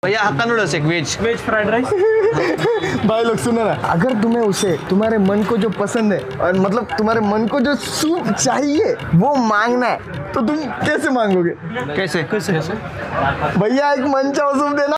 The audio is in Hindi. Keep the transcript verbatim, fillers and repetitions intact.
भैया हक्का नूडल्स एक वेज वेज फ्राइड राइस। भाई लोग सुनो ना, अगर तुम्हें उसे तुम्हारे मन को जो पसंद है और मतलब तुम्हारे मन को जो सूप चाहिए वो मांगना है तो तुम कैसे मांगोगे? कैसे कैसे? भैया एक मन चाहो सूप देना।